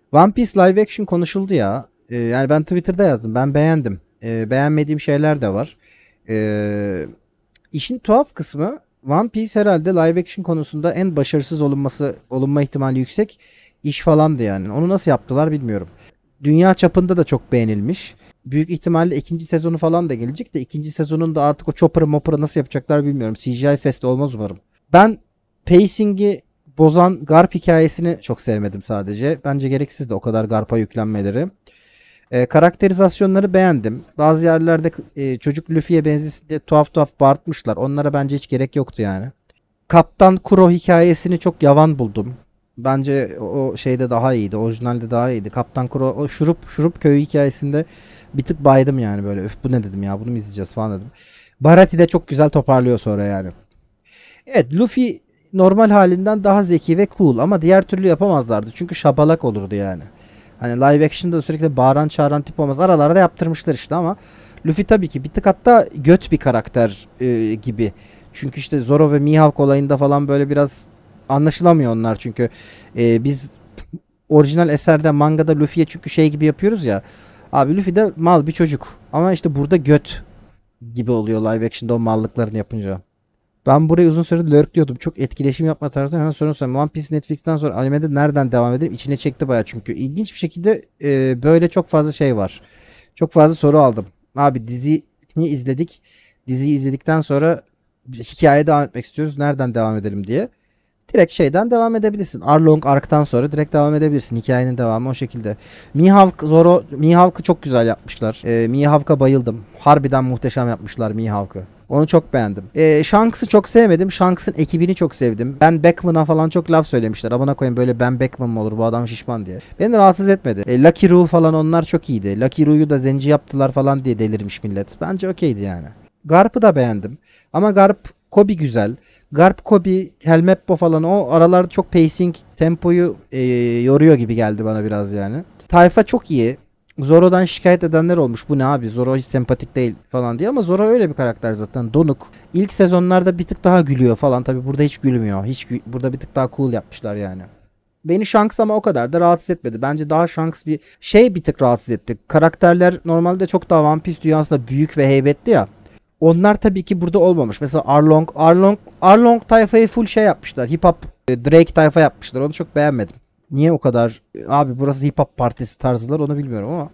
One Piece live action konuşuldu ya. Yani ben Twitter'da yazdım. Ben beğendim. Beğenmediğim şeyler de var. Ee, işin tuhaf kısmı One Piece herhalde live action konusunda en başarısız olunma ihtimali yüksek iş falandı yani. Onu nasıl yaptılar bilmiyorum. Dünya çapında da çok beğenilmiş. Büyük ihtimalle ikinci sezonu falan da gelecek de ikinci sezonun da artık o Chopper'ı nasıl yapacaklar bilmiyorum. CGI Fest olmaz umarım. Ben pacing'i bozan Garp hikayesini çok sevmedim sadece. Bence gereksiz de o kadar Garp'a yüklenmeleri. Karakterizasyonları beğendim. Bazı yerlerde çocuk Luffy'ye benzesin diye tuhaf tuhaf bağırtmışlar. Onlara bence hiç gerek yoktu yani. Kaptan Kuro hikayesini çok yavan buldum. Bence o şeyde daha iyiydi. Orijinalde daha iyiydi. Kaptan Kuro o şurup köyü hikayesinde bir tık baydım yani böyle. Öf bu ne dedim ya, bunu mu izleyeceğiz falan dedim. Barati de çok güzel toparlıyor sonra yani. Evet, Luffy normal halinden daha zeki ve cool ama diğer türlü yapamazlardı. Çünkü şabalak olurdu yani. Hani live action'da sürekli bağıran çağıran tip olmaz. Aralarda yaptırmışlar işte ama Luffy tabii ki bir tık hatta göt bir karakter gibi. Çünkü işte Zoro ve Mihawk olayında falan böyle biraz anlaşılamıyor onlar çünkü biz orijinal eserde mangada Luffy'ye çünkü şey gibi yapıyoruz ya. Abi Luffy de mal bir çocuk ama işte burada göt gibi oluyor live action'da o mallıklarını yapınca. Ben burayı uzun süredir lurkliyordum. Çok etkileşim yapma tarzı. Hemen sorun. One Piece Netflix'ten sonra animede nereden devam edelim? İçine çekti bayağı çünkü. İlginç bir şekilde böyle çok fazla şey var. Çok fazla soru aldım. Abi diziyi izledik. Diziyi izledikten sonra hikayeye devam etmek istiyoruz. Nereden devam edelim diye. Direkt şeyden devam edebilirsin. Arlong Ark'tan sonra direkt devam edebilirsin. Hikayenin devamı o şekilde. Mihawk'ı çok güzel yapmışlar. Mihawk'a bayıldım. Harbiden muhteşem yapmışlar Mihawk'ı. Onu çok beğendim. Shanks'ı çok sevmedim. Shanks'ın ekibini çok sevdim. Ben Beckman'a falan çok laf söylemişler. Amına koyayım böyle Ben Beckman mı olur, bu adam şişman diye. Beni rahatsız etmedi. Lucky Roo falan onlar çok iyiydi. Lucky Roo'yu da zenci yaptılar falan diye delirmiş millet. Bence okeydi yani. Garp'ı da beğendim. Ama Garp Kobe güzel. Garp Kobe, Helmeppo falan o aralarda çok pacing, tempoyu yoruyor gibi geldi bana biraz yani. Tayfa çok iyi. Zoro'dan şikayet edenler olmuş. Bu ne abi? Zoro hiç sempatik değil falan diye ama Zoro öyle bir karakter zaten. Donuk. İlk sezonlarda bir tık daha gülüyor falan. Tabi burada hiç gülmüyor. Burada bir tık daha cool yapmışlar yani. Beni Shanks ama o kadar da rahatsız etmedi. Bence daha Shanks bir tık rahatsız etti. Karakterler normalde çok daha One Piece dünyasında büyük ve heybetli ya. Onlar tabii ki burada olmamış. Mesela Arlong tayfayı full şey yapmışlar. Hip hop Drake tayfa yapmışlar. Onu çok beğenmedim. Niye o kadar abi burası hip hop partisi tarzılar onu bilmiyorum ama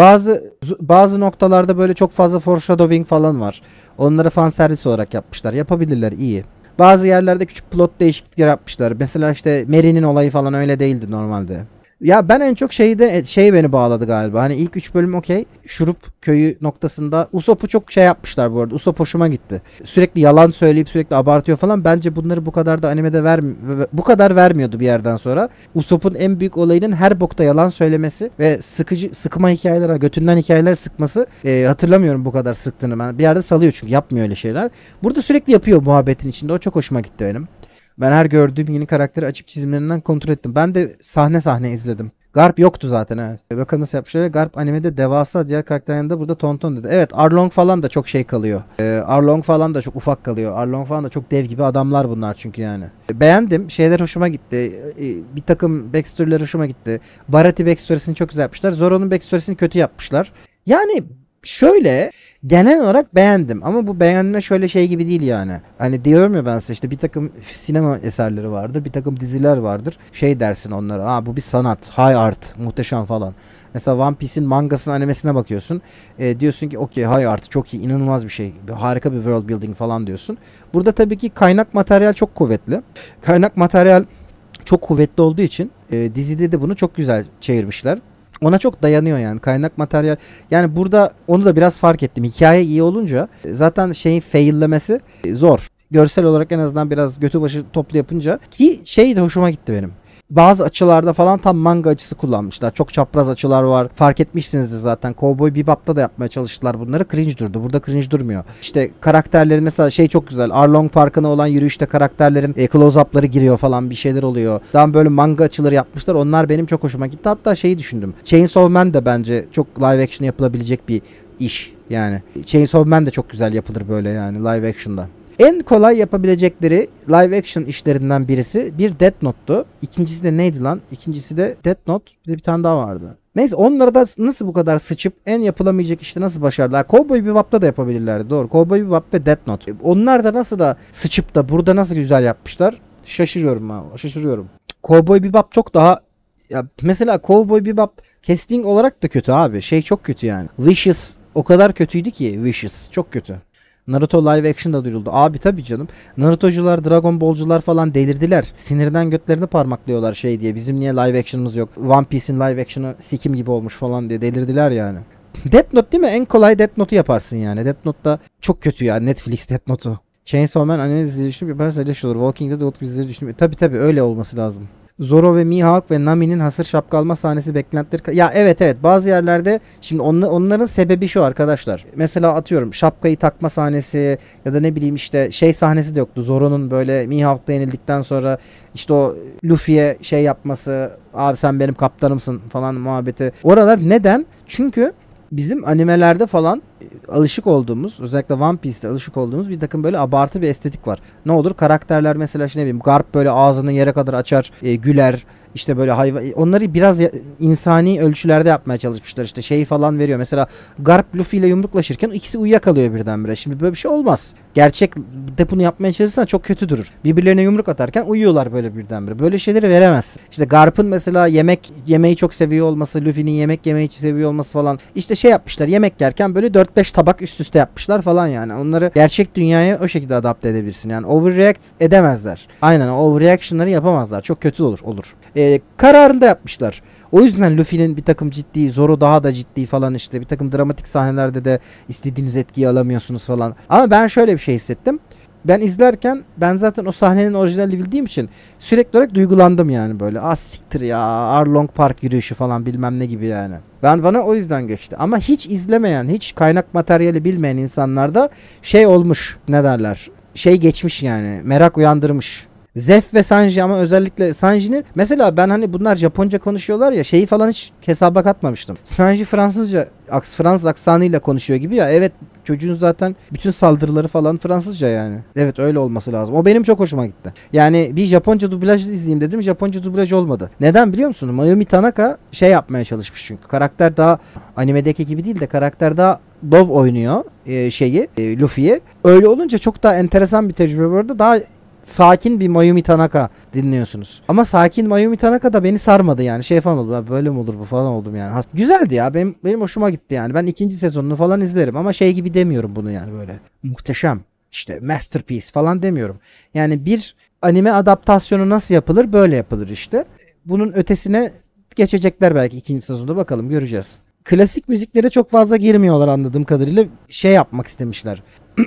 bazı noktalarda böyle çok fazla foreshadowing falan var. Onları fan servis olarak yapmışlar. Yapabilirler, iyi. Bazı yerlerde küçük plot değişiklikler yapmışlar. Mesela işte Mary'nin olayı falan öyle değildi normalde. Ya ben en çok şey beni bağladı galiba. Hani ilk 3 bölüm okey. Şurup köyü noktasında Usopp'u çok şey yapmışlar bu arada. Usopp hoşuma gitti. Sürekli yalan söyleyip sürekli abartıyor falan. Bence bunları bu kadar da animede bu kadar vermiyordu bir yerden sonra. Usopp'un en büyük olayının her bokta yalan söylemesi ve sıkma hikayeler, götünden hikayeler sıkması. Hatırlamıyorum bu kadar sıktığını ben. Bir yerde salıyor çünkü yapmıyor öyle şeyler. Burada sürekli yapıyor muhabbetin içinde. O çok hoşuma gitti benim. Ben her gördüğüm yeni karakteri açıp çizimlerinden kontrol ettim. Ben de sahne sahne izledim. Garp yoktu zaten, evet. Bakalım nasıl yapmışlar. Garp animede devasa, diğer karakterlerin yanında burada tonton dedi. Evet, Arlong falan da çok şey kalıyor. Arlong falan da çok ufak kalıyor. Arlong falan da çok dev gibi adamlar bunlar çünkü yani. Beğendim. Şeyler hoşuma gitti. Bir takım backstory'ler hoşuma gitti. Barati backstory'sini çok güzel yapmışlar. Zoro'nun backstory'sini kötü yapmışlar. Yani şöyle genel olarak beğendim ama bu beğenme şöyle şey gibi değil yani. Hani diyorum ya ben size, işte bir takım sinema eserleri vardır, bir takım diziler vardır. Şey dersin onlara, aa bu bir sanat, high art, muhteşem falan. Mesela One Piece'in mangasının animesine bakıyorsun. Diyorsun ki okey, high art çok iyi, inanılmaz bir şey. Harika bir world building falan diyorsun. Burada tabii ki kaynak materyal çok kuvvetli. Kaynak materyal çok kuvvetli olduğu için dizide de bunu çok güzel çevirmişler. Ona çok dayanıyor yani kaynak materyal. Yani burada onu da biraz fark ettim. Hikaye iyi olunca zaten şeyin faillemesi zor. Görsel olarak en azından biraz götü başı toplu yapınca ki şey de hoşuma gitti benim. Bazı açılarda falan tam manga açısı kullanmışlar. Çok çapraz açılar var. Fark etmişsinizdir zaten. Cowboy Bebop'ta da yapmaya çalıştılar bunları. Cringe durdu. Burada cringe durmuyor. İşte karakterlerin mesela şey çok güzel. Arlong Parkı'na olan yürüyüşte karakterlerin close-up'ları giriyor falan, bir şeyler oluyor. Daha böyle manga açıları yapmışlar. Onlar benim çok hoşuma gitti. Hatta şeyi düşündüm. Chainsaw Man de bence çok live action yapılabilecek bir iş yani. Chainsaw Man de çok güzel yapılır böyle yani live action'da. En kolay yapabilecekleri live action işlerinden birisi bir Death Note'tu. İkincisi de neydi lan? İkincisi de Death Note. Bir de bir tane daha vardı. Neyse onlara da nasıl bu kadar sıçıp en yapılamayacak işte nasıl başardılar? Cowboy Bebop'ta da yapabilirlerdi. Doğru. Cowboy Bebop ve Death Note. Onlar da nasıl da sıçıp da burada nasıl güzel yapmışlar? Şaşırıyorum ha. Şaşırıyorum. Cowboy Bebop çok daha ya mesela Cowboy Bebop casting olarak da kötü abi. Şey çok kötü yani. Vicious o kadar kötüydü ki Vicious çok kötü. Naruto live action da duyuruldu. Abi tabii canım. Narutocular, Dragon Ball'cular falan delirdiler. Sinirden götlerini parmaklıyorlar şey diye. Bizim niye live action'ımız yok? One Piece'in live action'ı sikim gibi olmuş falan diye delirdiler yani. Death Note değil mi? En kolay Death Note'u yaparsın yani. Death Note'da çok kötü ya. Netflix Death Note'u. Chainsaw Man anime dizisi düşünüp yaparsa eleştiri olur. Walking Dead dizisi düşünüp. Tabii öyle olması lazım. Zoro ve Mihawk ve Nami'nin hasır şapka alma sahnesi beklentileri. Ya evet bazı yerlerde şimdi onların sebebi şu arkadaşlar. Mesela atıyorum şapkayı takma sahnesi ya da ne bileyim işte şey sahnesi de yoktu. Zoro'nun böyle Mihawk'la yenildikten sonra işte o Luffy'ye şey yapması, abi sen benim kaptanımsın falan muhabbeti. Oralar neden? Çünkü bizim animelerde falan alışık olduğumuz, özellikle One Piece'te alışık olduğumuz bir takım böyle abartı bir estetik var. Ne olur karakterler mesela işte ne bileyim Garp böyle ağzını yere kadar açar, güler. İşte böyle hayvan onları biraz insani ölçülerde yapmaya çalışmışlar. İşte şeyi falan veriyor. Mesela Garp Luffy ile yumruklaşırken ikisi uyuyakalıyor birdenbire. Şimdi böyle bir şey olmaz. Gerçek de bunu yapmaya çalışırsan çok kötü durur. Birbirlerine yumruk atarken uyuyorlar böyle birdenbire. Böyle şeyleri veremez. İşte Garp'ın mesela yemeği çok seviyor olması, Luffy'nin yemek yemeyi seviyor olması falan. İşte şey yapmışlar. Yemek yerken böyle 4-5 tabak üst üste yapmışlar falan yani. Onları gerçek dünyaya o şekilde adapte edebilirsin. Yani overreact edemezler. Aynen overreaction'ları yapamazlar. Çok kötü olur. Kararında yapmışlar. O yüzden Luffy'nin bir takım ciddi, Zoro daha da ciddi falan işte bir takım dramatik sahnelerde de istediğiniz etkiyi alamıyorsunuz falan. Ama ben şöyle bir şey hissettim. Ben izlerken ben zaten o sahnenin orijinalini bildiğim için sürekli olarak duygulandım yani böyle. Ah siktir ya Arlong Park yürüyüşü falan bilmem ne gibi yani. Bana o yüzden geçti. Ama hiç izlemeyen, hiç kaynak materyali bilmeyen insanlarda şey olmuş ne derler. Şey geçmiş yani merak uyandırmış. Zef ve Sanji ama özellikle Sanji'nin mesela ben hani bunlar Japonca konuşuyorlar ya şeyi falan hiç hesaba katmamıştım. Sanji Fransız aksanıyla konuşuyor gibi ya evet çocuğun zaten bütün saldırıları falan Fransızca yani. Evet öyle olması lazım. O benim çok hoşuma gitti. Yani bir Japonca dublaj izleyeyim dedim. Japonca dublaj olmadı. Neden biliyor musun? Mayumi Tanaka şey yapmaya çalışmış çünkü. Karakter daha animedeki gibi değil de karakter daha Dove oynuyor Luffy'yi. Öyle olunca çok daha enteresan bir tecrübe bu arada. Daha sakin bir Mayumi Tanaka dinliyorsunuz. Ama sakin Mayumi Tanaka da beni sarmadı yani. Şey falan oldu. Böyle mi olur bu falan oldum yani. Güzeldi ya. Benim hoşuma gitti yani. Ben ikinci sezonunu falan izlerim ama şey gibi demiyorum bunu yani böyle. Muhteşem. İşte masterpiece falan demiyorum. Yani bir anime adaptasyonu nasıl yapılır? Böyle yapılır işte. Bunun ötesine geçecekler belki ikinci sezonda bakalım göreceğiz. Klasik müziklere çok fazla girmiyorlar anladığım kadarıyla. Şey yapmak istemişler.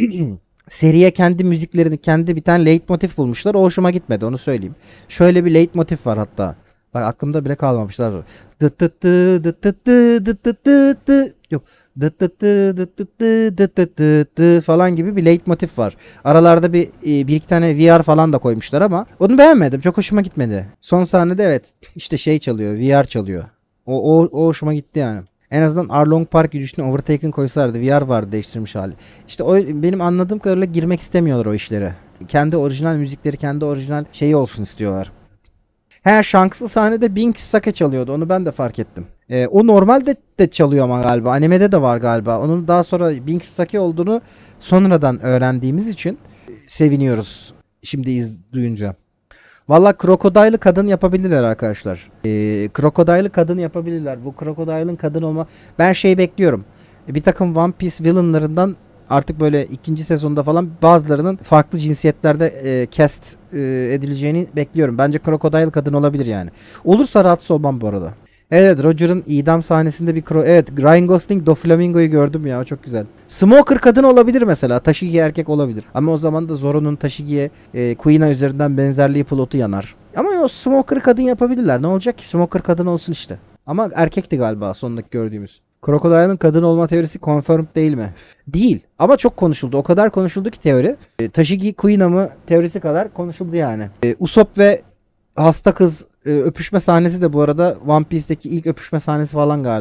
Seriye kendi müziklerini kendi bir tane leitmotif bulmuşlar. O hoşuma gitmedi onu söyleyeyim. Şöyle bir leitmotif var hatta. Bak aklımda bile kalmamışlar. Dıt dıt dı dıt dıt dı dıt dıt dı dı. Yok. Dıt dıt dı dıt dıt dı dıt dıt dı dı falan gibi bir leitmotif var. Aralarda bir iki tane VR falan da koymuşlar ama onu beğenmedim. Çok hoşuma gitmedi. Son sahnede evet işte şey çalıyor. VR çalıyor. O hoşuma gitti yani. En azından Arlong Park yürüyüşüne Overtaken koysalardı. VR vardı değiştirmiş hali. İşte o benim anladığım kadarıyla girmek istemiyorlar o işlere. Kendi orijinal müzikleri, kendi orijinal şeyi olsun istiyorlar. Shanks'lı sahnede Binks Sake çalıyordu. Onu ben de fark ettim. O normalde de çalıyor ama galiba. Animede de var galiba. Onun daha sonra Binks Sake olduğunu sonradan öğrendiğimiz için seviniyoruz. Şimdi duyunca. Valla krokodaylı kadın yapabilirler arkadaşlar. Krokodaylı kadın yapabilirler. Bu krokodile'ın kadın olma. Ben şey bekliyorum. Bir takım One Piece villainlarından artık böyle ikinci sezonda falan bazılarının farklı cinsiyetlerde cast edileceğini bekliyorum. Bence krokodaylı kadın olabilir yani. Olursa rahatsız olmam bu arada. Evet Roger'ın idam sahnesinde evet Ryan Gosling Doflamingo'yu gördüm ya çok güzel. Smoker kadın olabilir mesela. Tashigi erkek olabilir. Ama o zaman da Zoro'nun Tashigi'ye Kuina üzerinden benzerliği plotu yanar. Ama o Smoker kadın yapabilirler. Ne olacak ki? Smoker kadın olsun işte. Ama erkekti galiba sondaki gördüğümüz. Crocodile'ın kadın olma teorisi confirmed değil mi? Değil. Ama çok konuşuldu. O kadar konuşuldu ki teori. Tashigi Kuina mı teorisi kadar konuşuldu yani. Usopp ve hasta kız öpüşme sahnesi de bu arada One Piece'teki ilk öpüşme sahnesi falan galiba.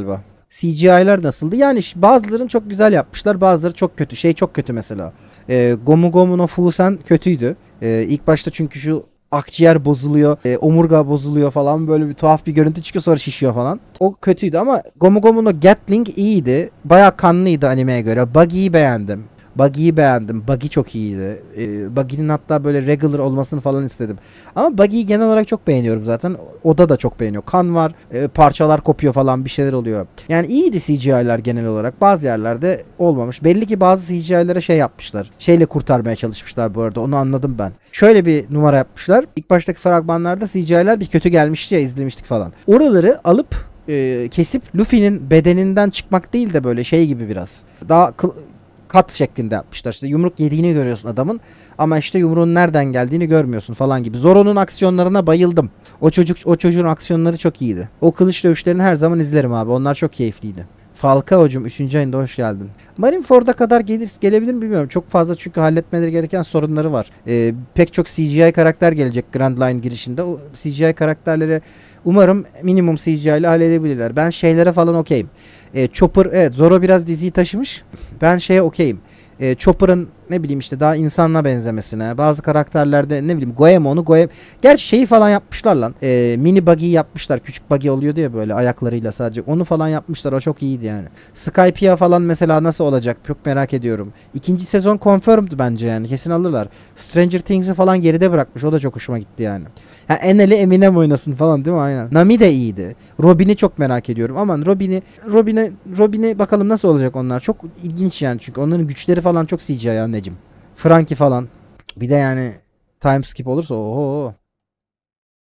CGI'lar nasıldı? Yani bazılarını çok güzel yapmışlar, bazıları çok kötü. Şey çok kötü mesela. Gomu Gomu no Fusen kötüydü. İlk başta çünkü şu akciğer bozuluyor, omurga bozuluyor falan, böyle bir tuhaf bir görüntü çıkıyor, sonra şişiyor falan. O kötüydü ama Gomu Gomu no Gatling iyiydi. Bayağı kanlıydı animeye göre. Buggy'yi beğendim. Buggy'yi beğendim. Buggy çok iyiydi. Buggy'nin hatta böyle regular olmasını falan istedim. Ama Buggy'yi genel olarak çok beğeniyorum zaten. Oda da çok beğeniyor. Kan var, parçalar kopuyor falan, bir şeyler oluyor. Yani iyiydi CGI'ler genel olarak. Bazı yerlerde olmamış. Belli ki bazı CGI'lere şey yapmışlar. Şeyle kurtarmaya çalışmışlar bu arada. Onu anladım ben. Şöyle bir numara yapmışlar. İlk baştaki fragmanlarda CGI'ler bir kötü gelmişti ya, izlemiştik falan. Oraları alıp kesip Luffy'nin bedeninden çıkmak değil de böyle şey gibi biraz. Daha kat şeklinde yapmışlar. İşte yumruk yediğini görüyorsun adamın ama işte yumruğun nereden geldiğini görmüyorsun falan gibi. Zoro'nun aksiyonlarına bayıldım. O çocuğun aksiyonları çok iyiydi. O kılıç dövüşlerini her zaman izlerim abi. Onlar çok keyifliydi. Falcao'cum 3. ayında hoş geldin. Marineford'a kadar gelebilir mi bilmiyorum. Çok fazla çünkü halletmeleri gereken sorunları var. Pek çok CGI karakter gelecek Grand Line girişinde. O CGI karakterleri umarım minimum CGI ile halledebilirler. Ben şeylere falan okeyim. Chopper, evet, Zoro biraz diziyi taşımış. Ben şeye okeyim. Chopper'ın ne bileyim işte daha insanla benzemesine. Bazı karakterlerde ne bileyim Goemon'u. Gerçi şeyi falan yapmışlar lan. Mini buggy yapmışlar. Küçük buggy oluyor diye böyle ayaklarıyla sadece. Onu falan yapmışlar. O çok iyiydi yani. Skypiea falan mesela nasıl olacak? Çok merak ediyorum. İkinci sezon confirmed bence yani. Kesin alırlar. Stranger Things'i falan geride bırakmış. O da çok hoşuma gitti yani. Ha, Enel'i Eminem oynasın falan değil mi? Aynen. Nami de iyiydi. Robin'i çok merak ediyorum. Aman Robin'i bakalım nasıl olacak onlar. Çok ilginç yani çünkü onların güçleri falan çok CGI anneciğim. Frankie falan. Bir de yani time skip olursa oho.